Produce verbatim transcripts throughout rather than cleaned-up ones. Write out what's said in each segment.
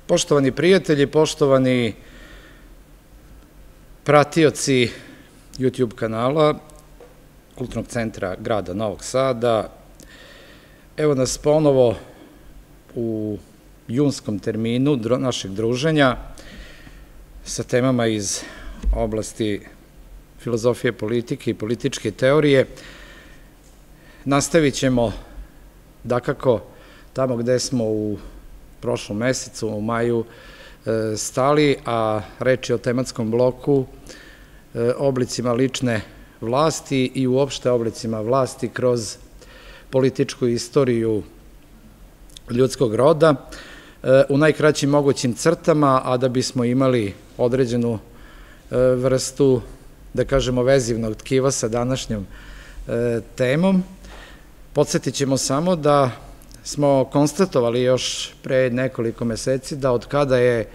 Poštovani prijatelji, poštovani pratioci YouTube kanala Kulturnog centra grada Novog Sada, evo nas ponovo u junskom terminu našeg druženja sa temama iz oblasti filozofije politike i političke teorije. Nastavit ćemo, dakako, tamo gde smo u prošlom mesecu, u maju, stali, a reč je o tematskom bloku oblicima lične vlasti i uopšte oblicima vlasti kroz političku istoriju ljudskog roda u najkraćim mogućim crtama, a da bismo imali određenu vrstu, da kažemo, vezivnog tkiva sa današnjom temom. Podsjetit ćemo samo da smo konstatovali još pre nekoliko meseci da od kada je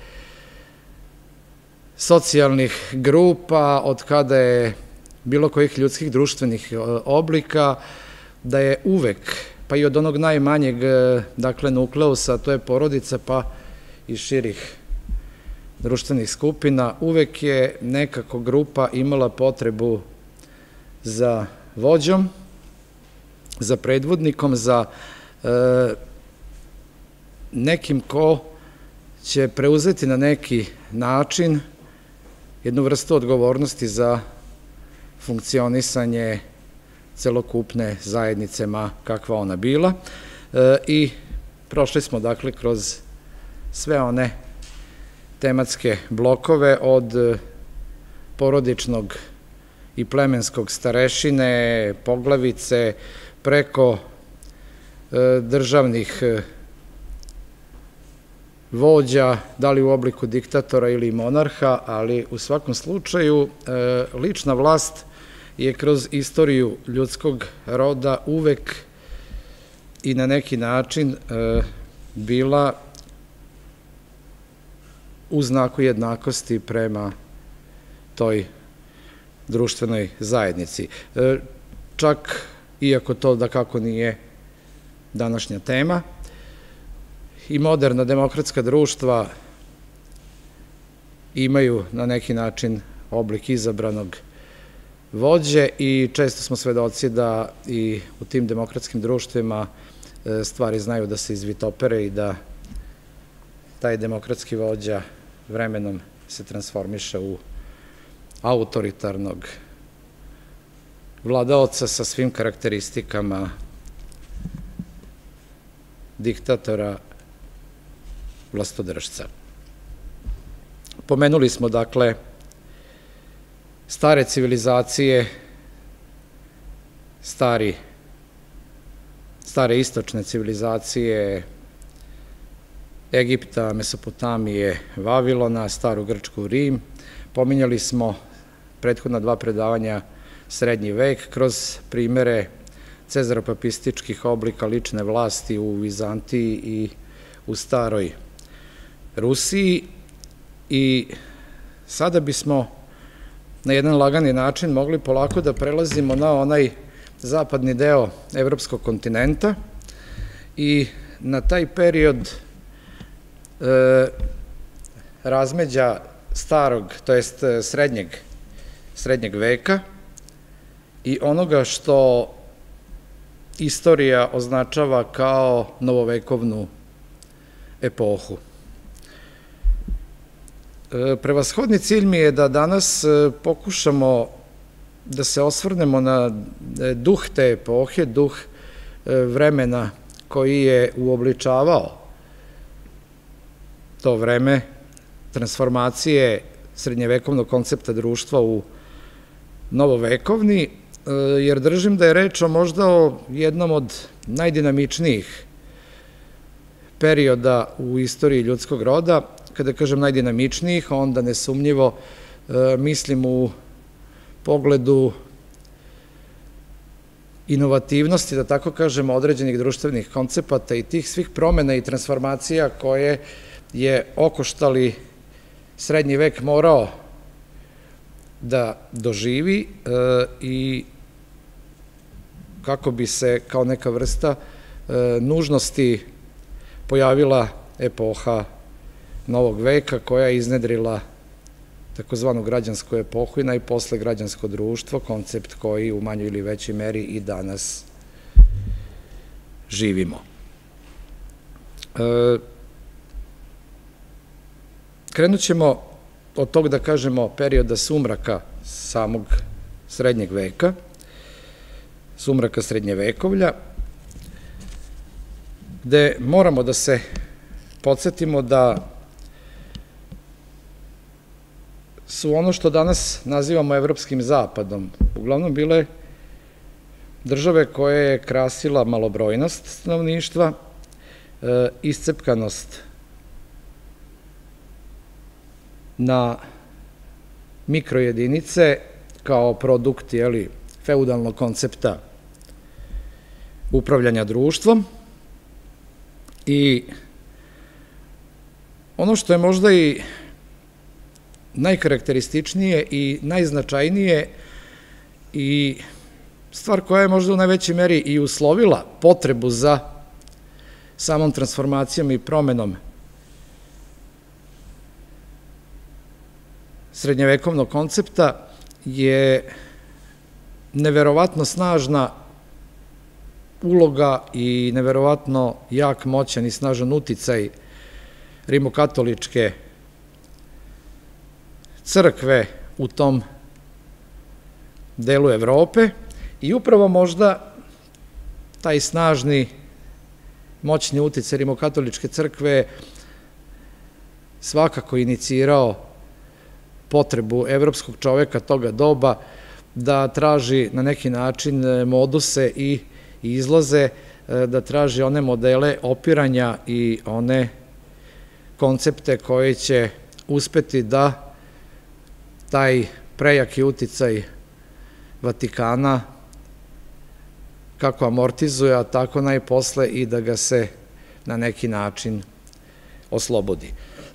socijalnih grupa, od kada je bilo kojih ljudskih društvenih oblika, da je uvek, pa i od onog najmanjeg, dakle, nukleusa, to je porodica, pa i širih društvenih skupina, uvek je nekako grupa imala potrebu za vođom, za predvodnikom, za nekim ko će preuzeti na neki način jednu vrstu odgovornosti za funkcionisanje celokupne zajednice, ma kakva ona bila. I prošli smo, dakle, kroz sve one tematske blokove od porodičnog i plemenskog starešine, poglavice, preko državnih vođa, da li u obliku diktatora ili monarha, ali u svakom slučaju lična vlast je kroz istoriju ljudskog roda uvek i na neki način bila u znaku jednakosti prema toj društvenoj zajednici. Čak, iako to da kako nije današnja tema, i moderna demokratska društva imaju na neki način oblik izabranog vođe i često smo svedoci da i u tim demokratskim društvima stvari znaju da se izvitopere i da taj demokratski vođa vremenom se transformiše u autoritarnog vladaoca sa svim karakteristikama diktatora, vlastodržca. Pomenuli smo, dakle, stare civilizacije, stari, stare istočne civilizacije Egipta, Mesopotamije, Vavilona, staru Grčku, Rim. Pominjali smo prethodna dva predavanja srednji vek kroz primere cezaropapističkih oblika lične vlasti u Vizantiji i u staroj Rusiji. I sada bismo na jedan lagani način mogli polako da prelazimo na onaj zapadni deo evropskog kontinenta i na taj period razmeđa starog, to jest srednjeg, srednjeg veka i onoga što istorija označava kao novovekovnu epohu. Prevashodni cilj mi je da danas pokušamo da se osvrnemo na duh te epohe, duh vremena koji je uobličavao to vreme transformacije srednjevekovnog koncepta društva u novovekovni, jer držim da je reč o možda o jednom od najdinamičnijih perioda u istoriji ljudskog roda. Kada kažem najdinamičnijih, onda nesumnjivo mislim u pogledu inovativnosti, da tako kažemo, određenih društvenih koncepata i tih svih promena i transformacija koje je okoštali srednji vek morao da doživi i kako bi se kao neka vrsta nužnosti pojavila epoha novog veka koja je iznedrila takozvanu građansku epohu i najposle građansko društvo, koncept koji u manjoj ili većoj meri i danas živimo. Krenut ćemo od tog, da kažemo, perioda sumraka samog srednjeg veka, sumraka srednjevekovlja, gde moramo da se podsjetimo da su ono što danas nazivamo evropskim zapadom uglavnom bile države koje je krasila malobrojnost stanovništva, iscepkanost na mikrojedinice kao produkt feudalnog koncepta upravljanja društvom i ono što je možda i najkarakterističnije i najznačajnije i stvar koja je možda u najvećoj meri i uslovila potrebu za samom transformacijom i promenom srednjevekovnog koncepta je neverovatno snažna uloga i neverovatno jak, moćan i snažan uticaj rimokatoličke crkve u tom delu Evrope i upravo možda taj snažni, moćni uticaj rimokatoličke crkve svakako inicirao potrebu evropskog čoveka toga doba da traži na neki način moduse i izlaze, da traži one modele opiranja i one koncepte koje će uspeti da taj prejaki uticaj Vatikana kako amortizuje, a tako najposle i da ga se na neki način oslobodi.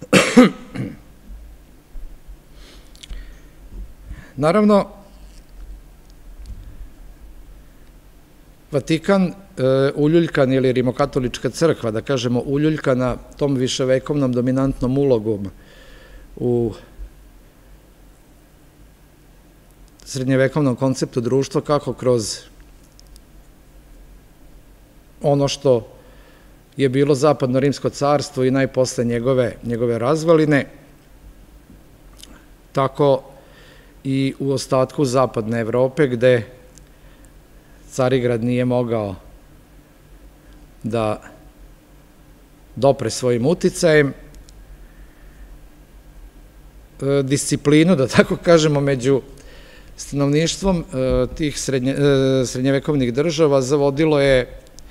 Naravno, Vatikan, uljuljkan ili rimokatolička crkva, da kažemo uljuljkana tom viševekovnom dominantnom ulogom u srednjevekovnom konceptu društva, kako kroz ono što je bilo zapadno rimsko carstvo i najposle njegove, njegove razvaline, tako i u ostatku zapadne Evrope, gde Carigrad nije mogao da dopre svojim uticajem, disciplinu, da tako kažemo, među stanovništvom tih srednjevekovnih država zavodilo je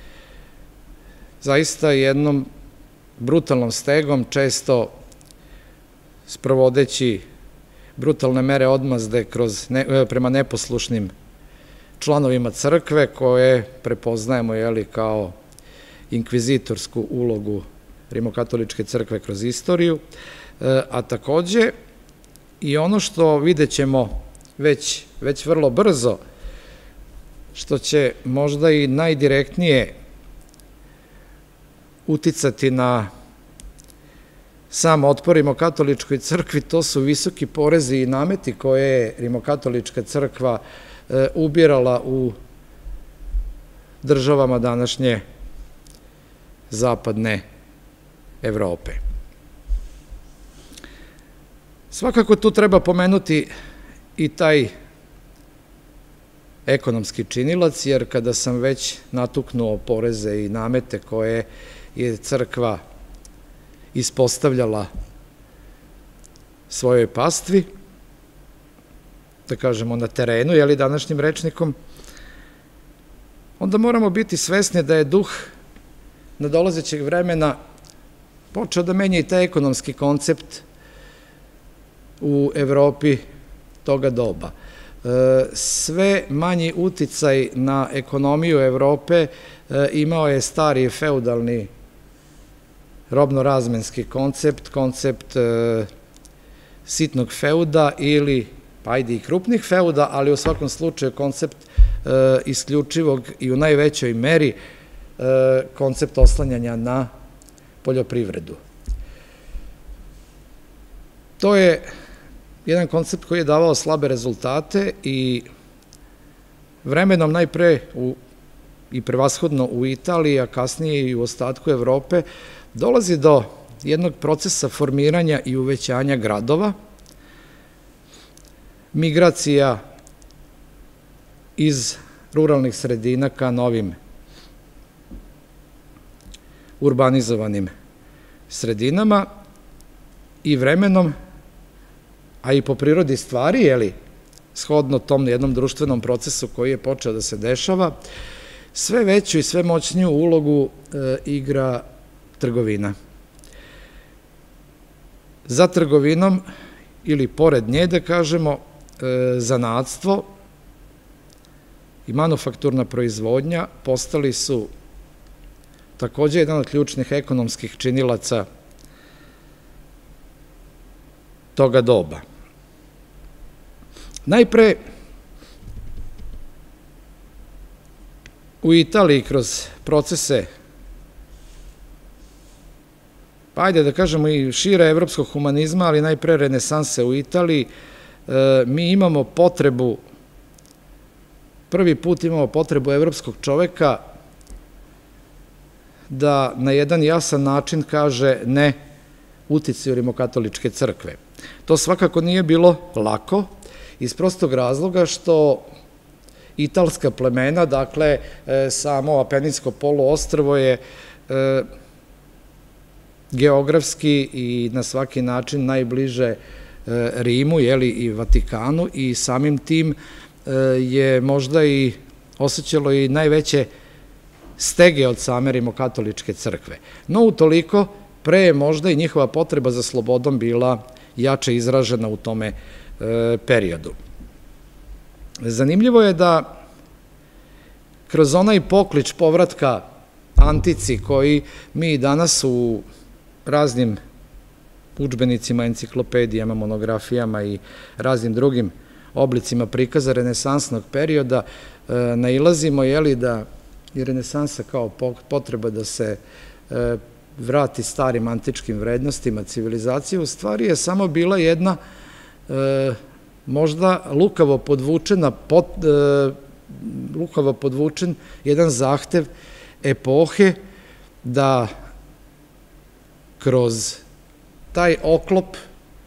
zaista jednom brutalnom stegom, često sprovodeći brutalne mere odmazde prema neposlušnim članovima crkve, koje prepoznajemo kao inkvizitorsku ulogu rimokatoličke crkve kroz istoriju, a takođe i ono što vidjet ćemo već, već vrlo brzo, što će možda i najdirektnije uticati na sam otpor rimokatoličkoj crkvi, to su visoki porezi i nameti koje je rimokatolička crkva ubirala u državama današnje zapadne Evrope. Svakako tu treba pomenuti i taj ekonomski činilac, jer kada sam već natuknuo poreze i namete koje je crkva ispostavljala svojoj pastvi, da kažemo na terenu, jeli današnjim rečnikom, onda moramo biti svesni da je duh nadolazećeg vremena počeo da menja i taj ekonomski koncept u Evropi toga doba. Sve manji uticaj na ekonomiju Evrope imao je stari feudalni robno-razmenski koncept, koncept sitnog feuda ili, pa ajde i krupnih feuda, ali u svakom slučaju koncept isključivog i u najvećoj meri koncept oslanjanja na poljoprivredu. To je jedan koncept koji je davao slabe rezultate i vremenom najpre i prevashodno u Italiji, a kasnije i u ostatku Evrope, dolazi do jednog procesa formiranja i uvećanja gradova, migracija iz ruralnih sredina ka novim urbanizovanim sredinama i vremenom, a i po prirodi stvari, jeli, shodno tom jednom društvenom procesu koji je počeo da se dešava, sve veću i sve moćniju ulogu igra trgovina. Za trgovinom, ili pored nje da kažemo, zanatstvo i manufakturna proizvodnja postali su takođe jedan od ključnih ekonomskih činilaca toga doba. Najpre, u Italiji kroz procese, pa ajde da kažemo i šire evropskog humanizma, ali najpre renesanse u Italiji, mi imamo potrebu, prvi put imamo potrebu evropskog čoveka da na jedan jasan način kaže ne uticaju rimokatoličke crkve. To svakako nije bilo lako, iz prostog razloga što italska plemena, dakle, samo Apeninsko poluostrvo je geografski i na svaki način najbliže Rimu, jeli, i Vatikanu, i samim tim je možda i osjećalo i najveće stege od same rimokatoličke crkve. No, utoliko, pre je možda i njihova potreba za slobodom bila jače izražena u tome periodu. Zanimljivo je da kroz onaj poklič povratka antici koji mi danas u raznim udžbenicima, enciklopedijama, monografijama i raznim drugim oblicima prikaza renesansnog perioda nailazimo, jeli, da je renesansa kao potreba da se vrati starim antičkim vrednostima civilizacije, u stvari je samo bila jedna možda lukavo podvučena, lukavo podvučen jedan zahtev epohe da kroz taj oklop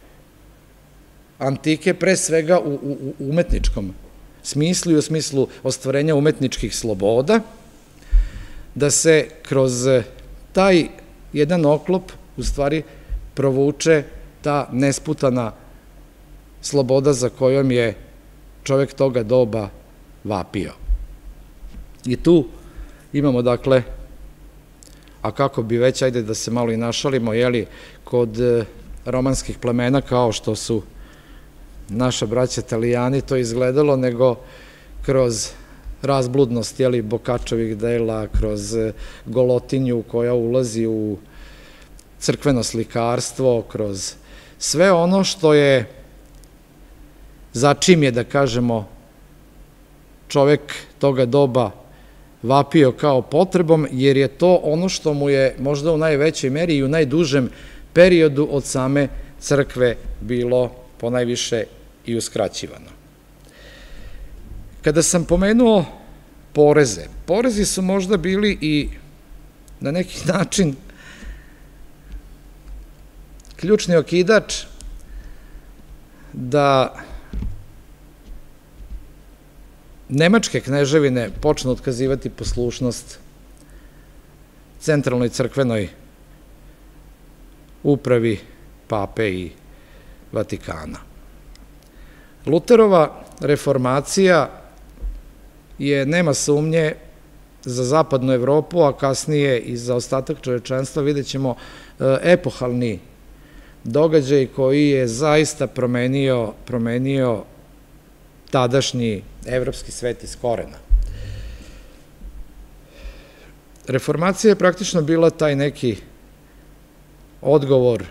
antike, pre svega u umetničkom smislu i u smislu ostvarenja umetničkih sloboda, da se kroz taj jedan oklop u stvari provuče ta nesputana sloboda za kojom je čovek toga doba vapio. I tu imamo, dakle, a kako bi već, ajde da se malo i našalimo, jeli, kod romanskih plemena kao što su naša braća Italijani to izgledalo, nego kroz razbludnost, jeli, Bokačovih dela, kroz golotinju koja ulazi u crkveno slikarstvo, kroz sve ono što je, za čim je, da kažemo, čovek toga doba vapio kao potrebom, jer je to ono što mu je možda u najvećoj meri i u najdužem periodu od same crkve bilo ponajviše i uskraćivano. Kada sam pomenuo poreze, porezi su možda bili i na neki način ključni okidač da nemačke kneževine počnu otkazivati poslušnost centralnoj crkvenoj upravi Pape i Vatikana. Luterova reformacija je, nema sumnje, za zapadnu Evropu, a kasnije i za ostatak čovečanstva, vidjet ćemo, epohalni događaj koji je zaista promenio, promenio tadašnji evropski svet iz korena. Reformacija je praktično bila taj neki odgovor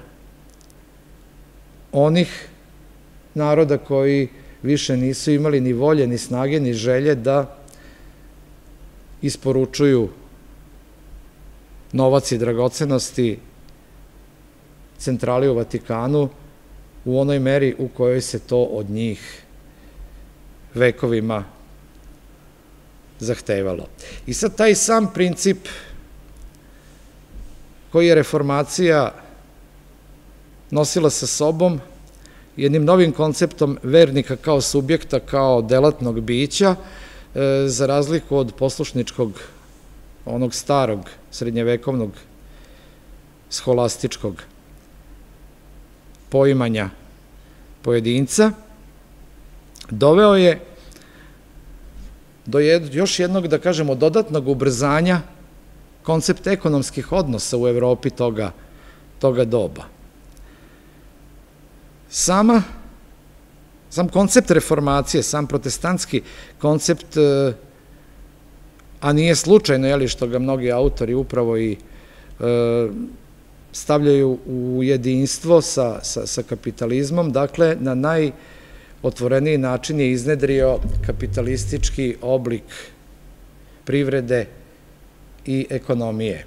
onih naroda koji više nisu imali ni volje, ni snage, ni želje da isporučuju novac i dragocenosti centrali u Vatikanu u onoj meri u kojoj se to od njih vekovima zahtevalo. I sad taj sam princip koji je reformacija nosila sa sobom, jednim novim konceptom vernika kao subjekta, kao delatnog bića, za razliku od poslušničkog, onog starog, srednjevekovnog, scholastičkog poimanja pojedinca, doveo je do još jednog, da kažemo, dodatnog ubrzanja koncept ekonomskih odnosa u Evropi toga, toga doba. Sama, sam koncept reformacije, sam protestantski koncept, a nije slučajno, jeli, što ga mnogi autori upravo i stavljaju u jedinstvo sa, sa, sa kapitalizmom, dakle, na najotvoreniji način je iznedrio kapitalistički oblik privrede i ekonomije.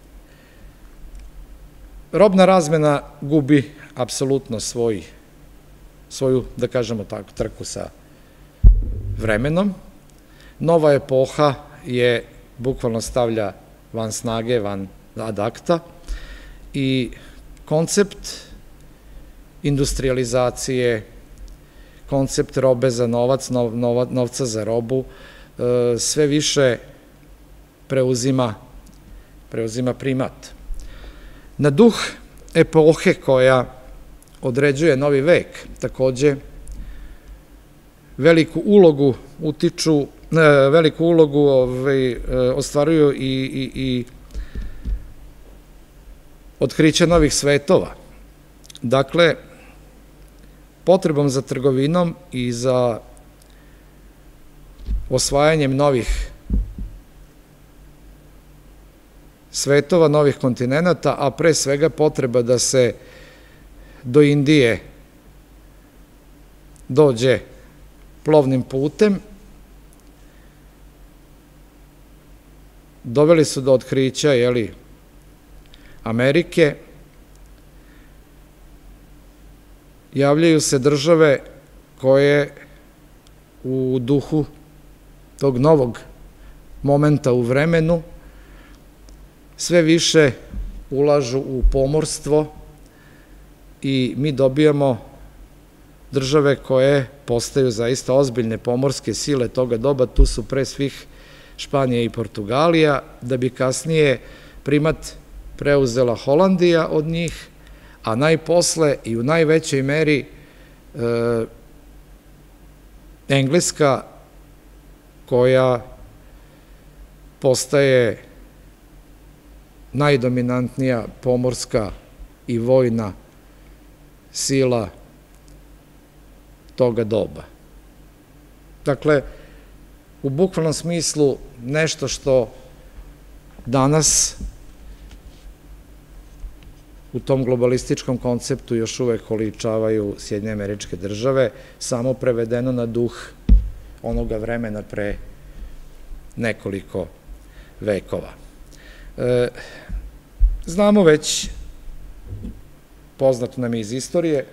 Robna razmena gubi apsolutno svoj, svoju, da kažemo tako, trku sa vremenom. Nova epoha je bukvalno stavlja van snage, van ad acta i koncept industrializacije, koncept robe za novac, novca za robu, sve više preuzima, preuzima primat. Na duh epohe koja određuje novi vek, takođe, veliku ulogu utiču, veliku ulogu ovaj, ostvaruju i, i, i otkriće novih svetova. Dakle, potrebom za trgovinom i za osvajanjem novih svetova, novih kontinenta, a pre svega potreba da se do Indije dođe plovnim putem, doveli su do otkrića, jeli, Amerike. Javljaju se države koje u duhu tog novog momenta u vremenu sve više ulažu u pomorstvo i mi dobijamo države koje postaju zaista ozbiljne pomorske sile toga doba. Tu su pre svih Španija i Portugalija, da bi kasnije primat preuzela Holandija od njih, a najposle i u najvećoj meri e, Engleska, koja postaje najdominantnija pomorska i vojna sila toga doba. Dakle, u bukvalnom smislu nešto što danas u tom globalističkom konceptu još uvek oličavaju Sjedinjene Američke Države, samo prevedeno na duh onoga vremena pre nekoliko vekova. E, znamo već, poznato nam je iz istorije,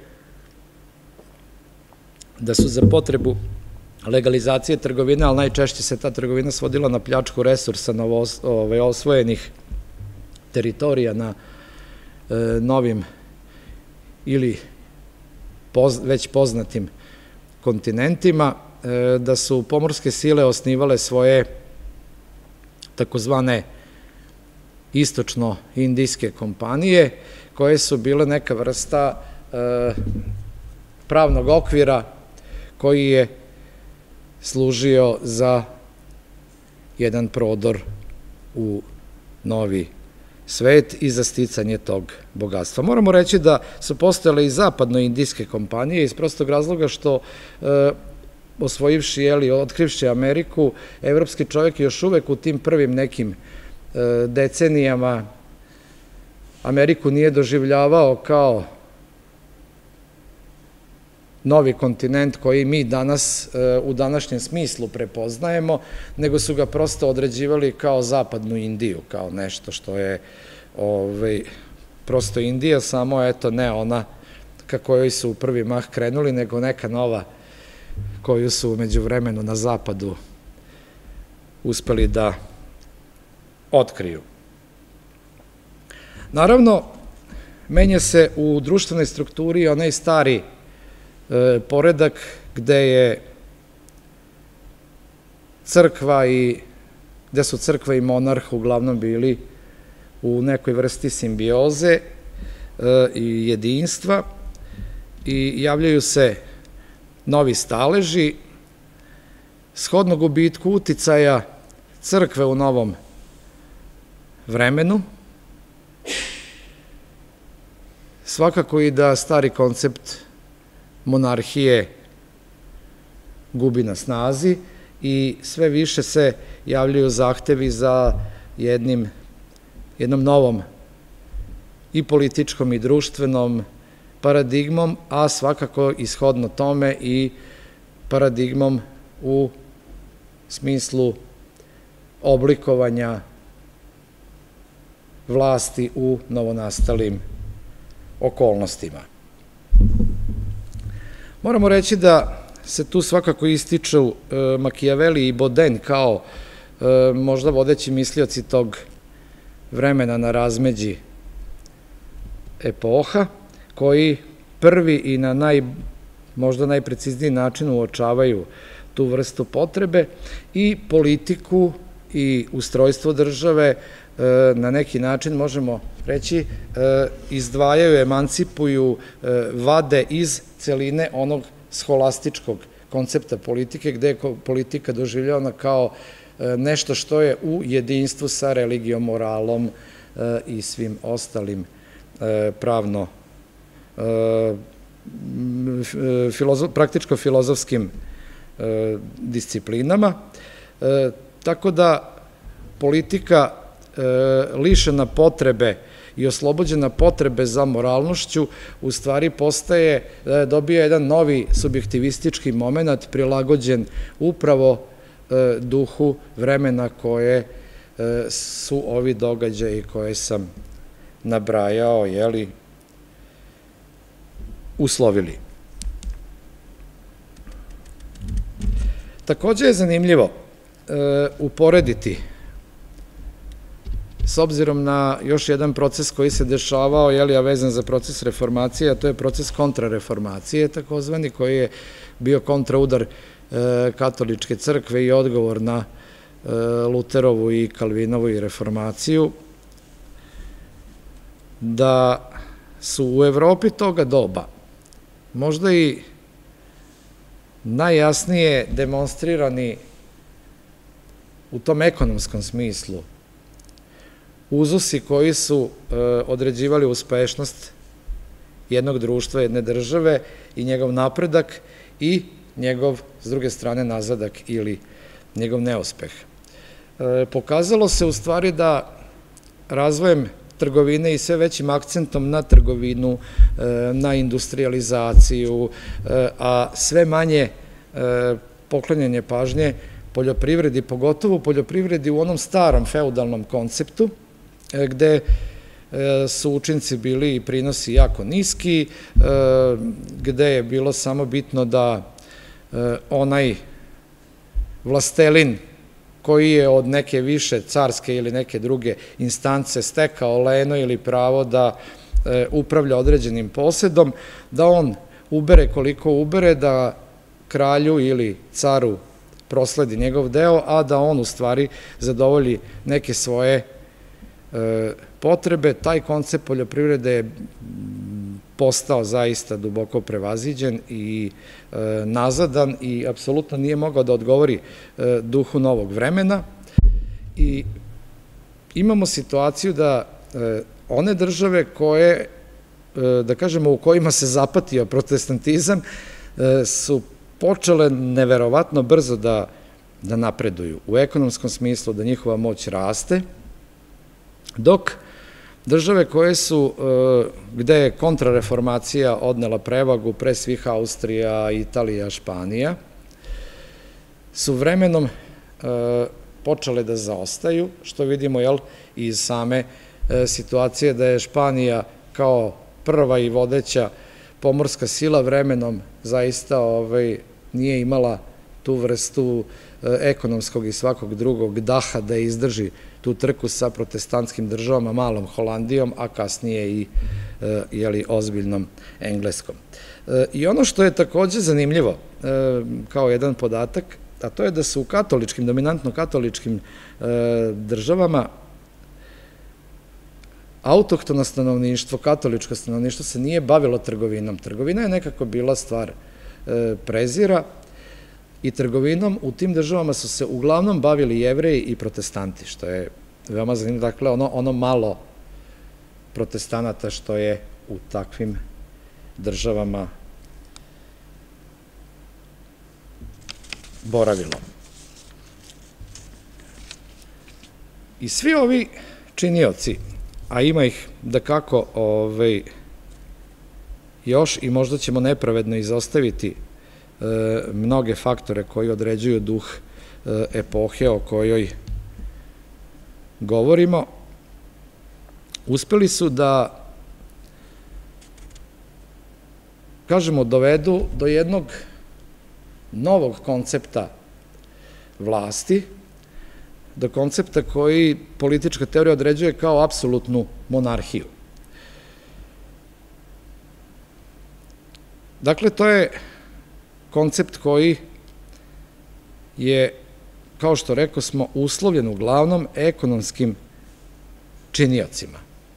da su za potrebu legalizacije trgovine, ali najčešće se ta trgovina svodila na pljačku resursa osvojenih teritorija na novim ili već poznatim kontinentima, da su pomorske sile osnivale svoje takozvane istočno-indijske kompanije, koje su bile neka vrsta pravnog okvira koji je služio za jedan prodor u novi svet i za sticanje tog bogatstva. Moramo reći da su postojale i zapadno-indijske kompanije iz prostog razloga što osvojivši, jeli, otkrivši Ameriku, evropski čovjek još uvek u tim prvim nekim decenijama Ameriku nije doživljavao kao novi kontinent koji mi danas u današnjem smislu prepoznajemo, nego su ga prosto određivali kao zapadnu Indiju, kao nešto što je prosto Indija, samo eto ne ona ka kojoj su u prvi mah krenuli, nego neka nova koju su umeđu vremenu na zapadu uspeli da otkriju. Naravno, menja se u društvenoj strukturi onaj stari poredak gde je crkva i gde su crkva i monarh uglavnom bili u nekoj vrsti simbioze i jedinstva i javljaju se novi staleži, shodno gubitku uticaja crkve u novom vremenu, svakako i da stari koncept monarhije gubi na snazi i sve više se javljaju zahtevi za jednim, jednom novom i političkom i društvenom paradigmom, a svakako ishodno tome i paradigmom u smislu oblikovanja vlasti u novonastalim okolnostima. Moramo reći da se tu svakako ističu Makijaveli i Boden kao možda vodeći mislioci tog vremena na razmeđi epoha, koji prvi i na naj, možda najprecizniji način uočavaju tu vrstu potrebe i politiku i ustrojstvo države na neki način, možemo reći, izdvajaju, emancipuju, vade iz celine onog scholastičkog koncepta politike, gde je politika doživljavana kao nešto što je u jedinstvu sa religijom, moralom i svim ostalim pravno praktičko filozofskim disciplinama, tako da politika lišena potrebe i oslobođena potrebe za moralnošću u stvari postaje, dobija jedan novi subjektivistički moment prilagođen upravo duhu vremena koje su ovi događaji koje sam nabrajao, jeli, uslovili. Takođe je zanimljivo uporediti, s obzirom na još jedan proces koji se dešavao, jeli, a vezan za proces reformacije, a to je proces kontrareformacije, takozvani, koji je bio kontraudar katoličke crkve i odgovor na Luterovu i Kalvinovu i reformaciju, da su u Evropi toga doba možda i najjasnije demonstrirani u tom ekonomskom smislu uzusi koji su određivali uspešnost jednog društva, jedne države i njegov napredak i njegov, s druge strane, nazadak ili njegov neuspeh. Pokazalo se u stvari da razvojem trgovine i sve većim akcentom na trgovinu, na industrializaciju, a sve manje poklanjanje pažnje poljoprivredi, pogotovo poljoprivredi u onom starom feudalnom konceptu, gde su učinci bili i prinosi jako niski, gde je bilo samo bitno da onaj vlastelin koji je od neke više carske ili neke druge instance stekao leno ili pravo da upravlja određenim posedom, da on ubere koliko ubere, da kralju ili caru prosledi njegov deo, a da on u stvari zadovolji neke svoje potrebe. Taj koncept poljoprivrede je postao zaista duboko prevaziđen i nazadan i apsolutno nije mogao da odgovori duhu novog vremena. I imamo situaciju da one države koje, da kažemo, u kojima se zapatio protestantizam, su počele neverovatno brzo da napreduju u ekonomskom smislu, da njihova moć raste, dok države koje su, gde je kontrareformacija odnela prevagu, pre svih Austrija, Italija, Španija, su vremenom počele da zaostaju, što vidimo, jel, iz same situacije da je Španija kao prva i vodeća pomorska sila vremenom zaista nije imala tu vrstu ekonomskog i svakog drugog daha da izdrži tu trku sa protestantskim državama, malom Holandijom, a kasnije i ozbiljnom Engleskom. I ono što je takođe zanimljivo, kao jedan podatak, a to je da su u katoličkim, dominantno katoličkim državama autohtono stanovništvo, katoličko stanovništvo se nije bavilo trgovinom. Trgovina je nekako bila stvar prezira i trgovinom u tim državama su se uglavnom bavili Jevreji i protestanti, što je veoma zanimljivo. Dakle, ono malo protestanata što je u takvim državama boravilo. I svi ovi činioci, a ima ih da kako još i možda ćemo nepravedno izostaviti mnoge faktore koji određuju duh epohe o kojoj govorimo, uspeli su da, kažemo, dovedu do jednog novog koncepta vlasti, do koncepta koji politička teorija određuje kao apsolutnu monarhiju. Dakle, to je koncept koji je, kao što rekao smo, uslovljen uglavnom ekonomskim činiocima.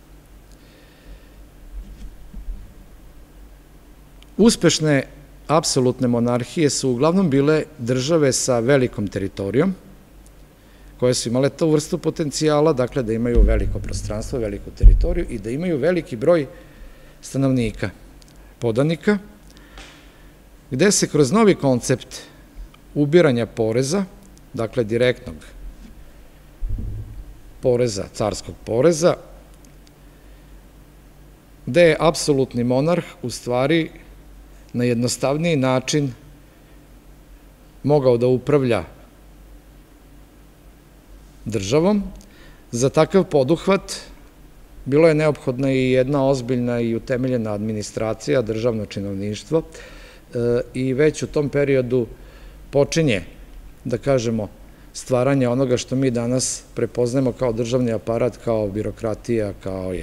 Uspešne apsolutne monarhije su uglavnom bile države sa velikom teritorijom, koje su imale tu vrstu potencijala, dakle da imaju veliko prostranstvo, veliku teritoriju i da imaju veliki broj stanovnika, podanika, gde se kroz novi koncept ubiranja poreza, dakle direktnog poreza, carskog poreza, gde je apsolutni monarh u stvari na jednostavniji način mogao da upravlja državom. Za takav poduhvat bilo je neophodna i jedna ozbiljna i utemeljena administracija, državno činovništvo, i već u tom periodu počinje, da kažemo, stvaranje onoga što mi danas prepoznajemo kao državni aparat, kao birokratija, kao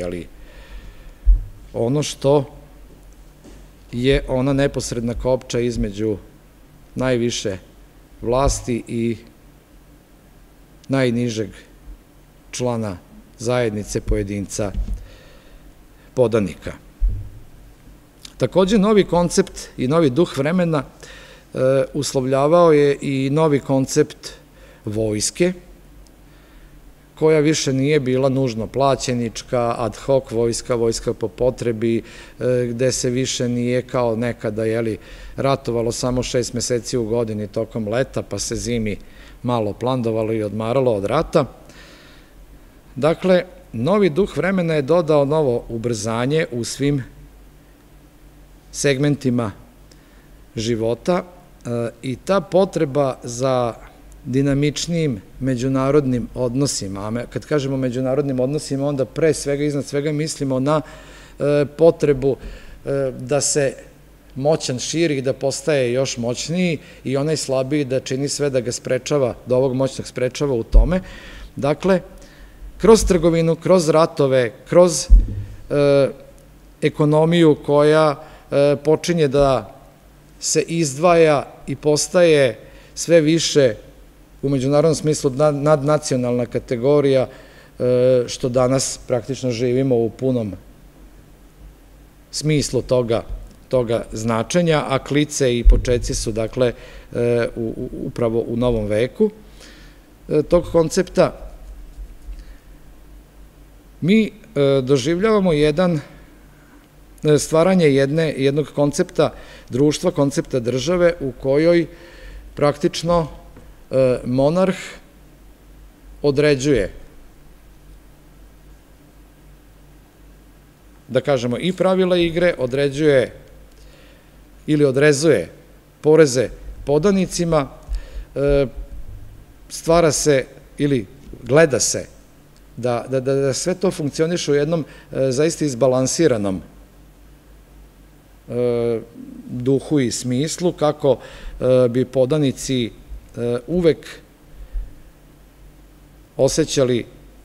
ono što je ona neposredna kopča između najviše vlasti i najnižeg člana zajednice, pojedinca, podanika. Takođe, novi koncept i novi duh vremena uslovljavao je i novi koncept vojske, koja više nije bila nužno plaćenička, ad hoc vojska, vojska po potrebi, gde se više nije kao nekada ratovalo samo šest meseci u godini tokom leta, pa se zimi malo plandovalo i odmaralo od rata. Dakle, novi duh vremena je dodao novo ubrzanje u svim segmentima života i ta potreba za dinamičnijim međunarodnim odnosima, kad kažemo međunarodnim odnosima, onda pre svega, iznad svega mislimo na potrebu da se moćan širi i da postaje još moćniji i onaj slabiji da čini sve da ga sprečava, da ovog moćnog sprečava u tome. Dakle, kroz trgovinu, kroz ratove, kroz ekonomiju koja počinje da se izdvaja i postaje sve više u međunarodnom smislu nadnacionalna kategorija, što danas praktično živimo u punom smislu toga toga značenja, a klice i početci su, dakle, upravo u novom veku tog koncepta. Mi doživljavamo jedan stvaranje jednog koncepta društva, koncepta države u kojoj praktično monarh određuje, da kažemo, i pravila igre, određuje ili odrezuje poreze podanicima, stvara se ili gleda se da sve to funkcioniše u jednom zaista izbalansiranom duhu i smislu, kako bi podanici uvek osjećali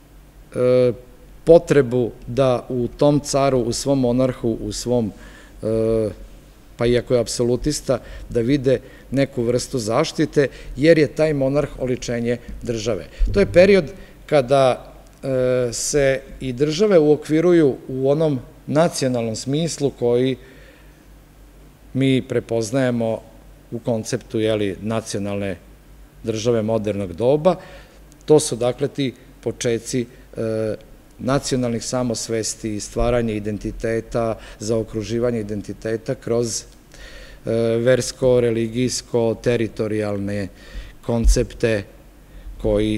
potrebu da u tom caru, u svom monarhu, u svom, pa iako je apsolutista, da vide neku vrstu zaštite, jer je taj monarh oličenje države. To je period kada se i države uokviruju u onom nacionalnom smislu koji mi prepoznajemo u konceptu nacionalne države modernog doba. To su dakle ti počeci nacionalnih samosvesti i stvaranje identiteta, zaokruživanje identiteta kroz versko, religijsko, teritorijalne koncepte koji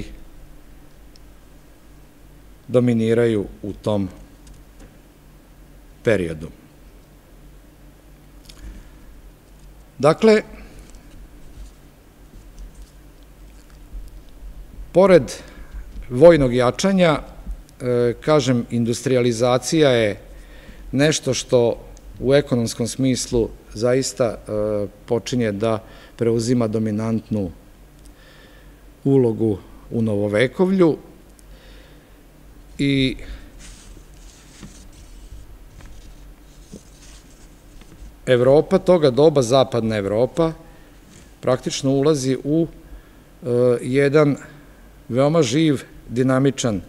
dominiraju u tom periodu. Dakle, pored vojnog jačanja, kažem, industrializacija je nešto što u ekonomskom smislu zaista počinje da preuzima dominantnu ulogu u novovekovlju i Evropa toga doba, zapadna Evropa, praktično ulazi u jedan veoma živ, dinamičan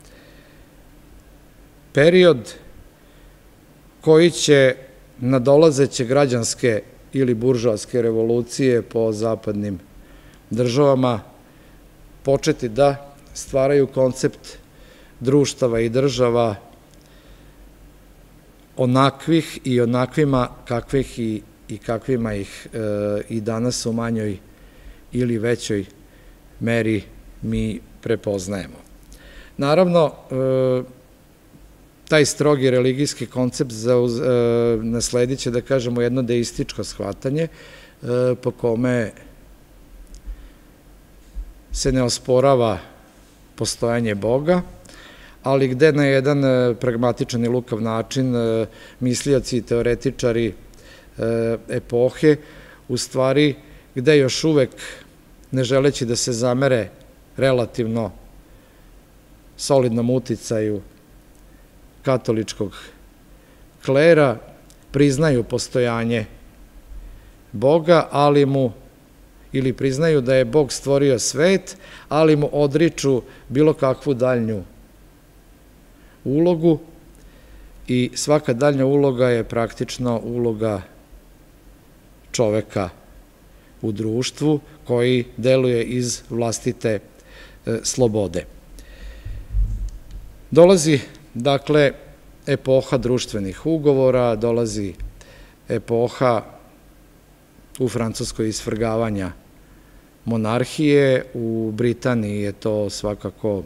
period koji će nadolazeće građanske ili buržoaske revolucije po zapadnim državama početi da stvaraju koncept društava i država onakvih i onakvima kakvih i kakvima ih i danas u manjoj ili većoj meri mi prepoznajemo. Naravno, taj strogi religijski koncept nasledit će, da kažemo, jedno deističko shvatanje po kome se ne osporava postojanje Boga, ali gde na jedan pragmatičan i lukav način mislioci i teoretičari epohe, u stvari gde još uvek, ne želeći da se zamere relativno solidnom uticaju katoličkog klera, priznaju postojanje Boga, ali mu, ili priznaju da je Bog stvorio svet, ali mu odriču bilo kakvu daljnju ulogu i svaka daljnja uloga je praktično uloga čoveka u društvu koji deluje iz vlastite slobode. Dolazi, dakle, epoha društvenih ugovora, dolazi epoha u Francuskoj isvrgavanja monarhije, u Britaniji je to svakako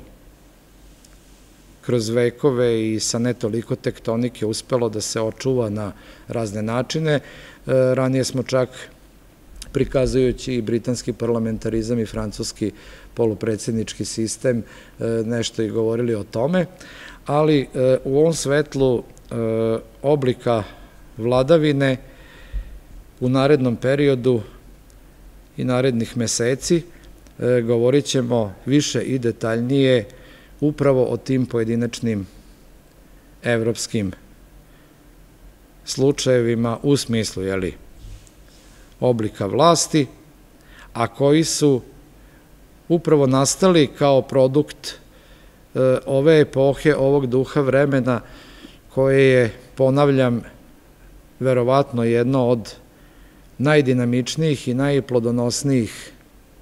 kroz vekove i sa ne toliko tektonike uspelo da se očuva na razne načine. Ranije smo čak, prikazujući i britanski parlamentarizam i francuski polupredsjednički sistem, nešto i govorili o tome, ali u ovom svetlu oblika vladavine u narednom periodu i narednih meseci govorit ćemo više i detaljnije upravo o tim pojedinačnim evropskim slučajevima u smislu, jeli, oblika vlasti, a koji su upravo nastali kao produkt ove epohe, ovog duha vremena, koje je, ponavljam, verovatno jedno od najdinamičnijih i najplodonosnijih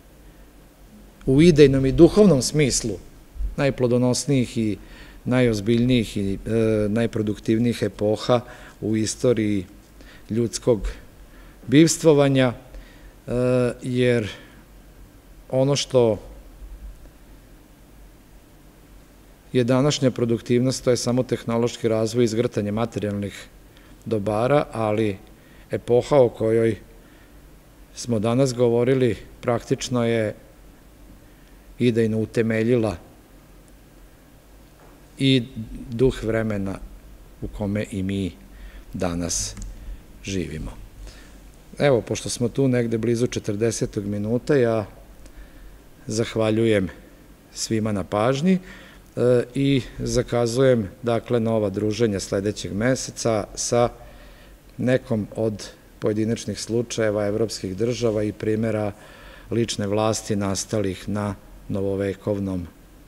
u idejnom i duhovnom smislu, najplodonosnijih i najozbiljnijih i najproduktivnijih epoha u istoriji ljudskog bivstvovanja, jer ono što je današnja produktivnost, to je samo tehnološki razvoj i izgrtanje materijalnih dobara, ali epoha o kojoj smo danas govorili praktično je idejno utemeljila i duh vremena u kome i mi danas živimo. Evo, pošto smo tu negde blizu četrdesetog minuta, ja zahvaljujem svima na pažnji i zakazujem, dakle, nova druženja sledećeg meseca sa nekom od pojedinačnih slučajeva evropskih država i primjera lične vlasti nastalih na novovekovnom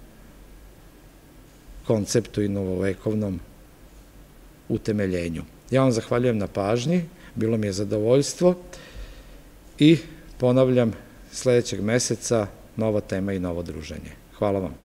konceptu i novovekovnom utemeljenju. Ja vam zahvaljujem na pažnji, bilo mi je zadovoljstvo i ponavljam, sledećeg meseca nova tema i novo druženje. Hvala vam.